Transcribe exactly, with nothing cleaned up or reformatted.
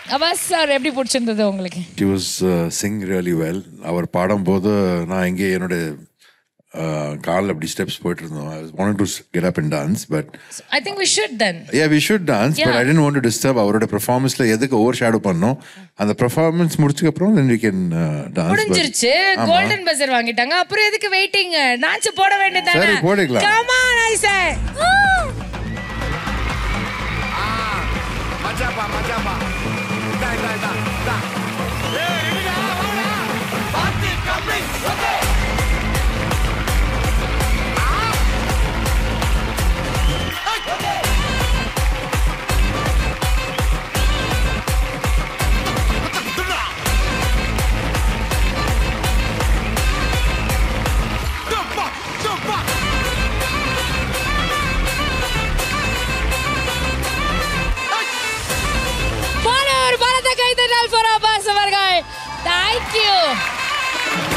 Abbas sir எப்படி பிடிச்சிருந்தது உங்களுக்கு? She was uh, sing really well. அவர் பாடும்போது நான் இங்கே என்னோட கால் அப்படி ஸ்டெப்ஸ் போயிட்டு இருந்தோம். I wanted to get up and dance, but I think we should then. Yeah, we should dance, yeah. But I didn't want to disturb அவரோட பெர்ஃபார்மன்ஸ்ல எதுக்கு over shadow பண்ணோம். அந்த பெர்ஃபார்மன்ஸ் முடிச்சதுக்கு அப்புறம் then we can uh, dance. முடிஞ்சிருச்சு. Golden buzzer வாங்கிட்டாங்க. அப்புறம் எதுக்கு வெயிட்டிங்? டான்ஸ் போட வேண்டியதானே? சரி போடலாம். Come on I say. ஆ மச்சாப்பா மச்சாப்பா. டா டா டா டா. ஏய் ரெடிடா வாடா. Party coming. Okay. For Abbas அவர்கள். Thank you.